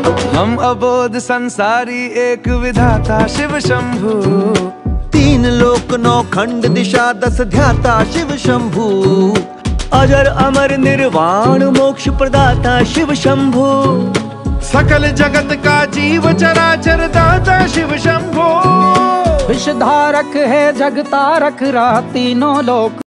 हम अबोध संसारी एक विधाता शिव शंभु। तीन लोक नौ खंड दिशा दस ध्याता शिव शंभु। अजर अमर निर्वाण मोक्ष प्रदाता शिव शंभु। सकल जगत का जीव चराचर दाता शिव शंभु। विषधारक है जगतारक, रहा तीनों लोक